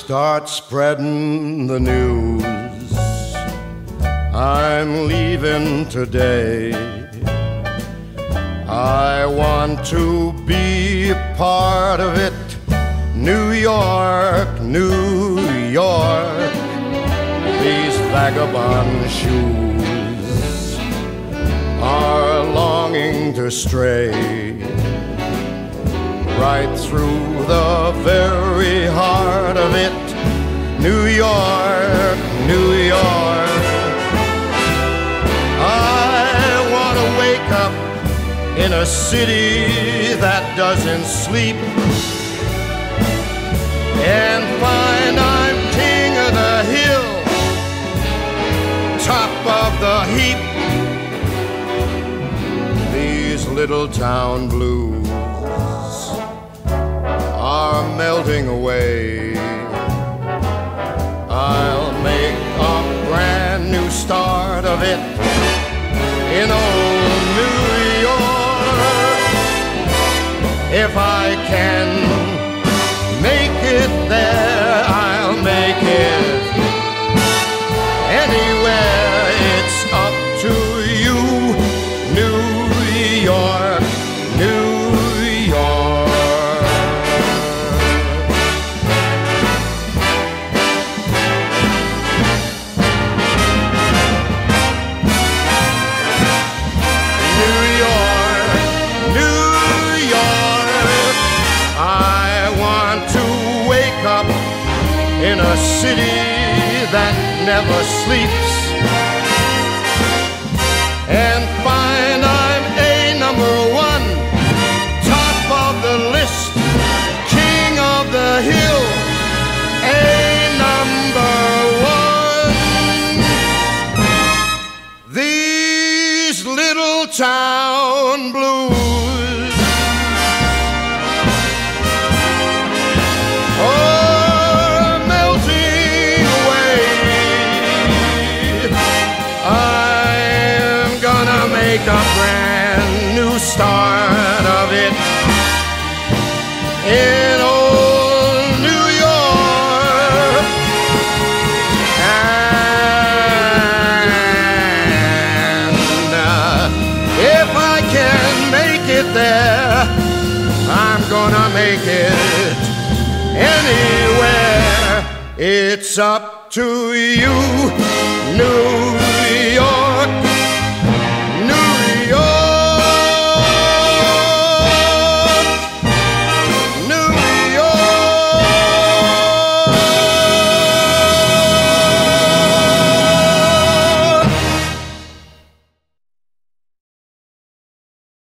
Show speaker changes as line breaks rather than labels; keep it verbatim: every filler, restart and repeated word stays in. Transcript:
Start spreading the news. I'm leaving today. I want to be a part of it. New York, New York. These vagabond shoes are longing to stray right through the very heart of it. New York, New York. I want to wake up in a city that doesn't sleep and find I'm king of the hill, top of the heap. These little town blues are melting away. I'll make a brand new start of it in old New York. If I can make it there, I'll make it anywhere. It's up to you, New York, New York. In a city that never sleeps and find I'm a number one, top of the list, king of the hill, a number one. These little town blues make a brand new start of it in old New York. And uh, if I can make it there, I'm gonna make it anywhere. It's up to you, New